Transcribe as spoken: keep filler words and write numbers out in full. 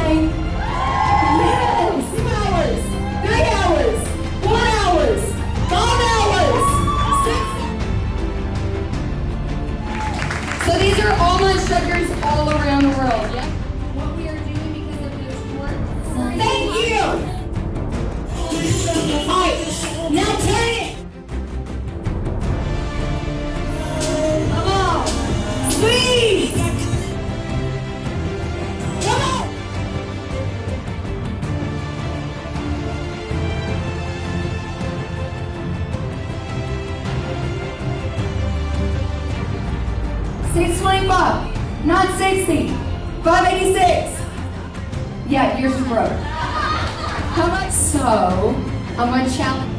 nine. Yes. Two hours. Three hours. Four hours. Five hours. Six. So these are all my instructors all around the world. Yeah. What we are doing because of the sport. Thank you. All right. Now turn it. Come on. Squeeze. Come on. six twenty-five, not sixty, five eighty-six. Yeah, yours is broke. How much? So, I'm going to challenge.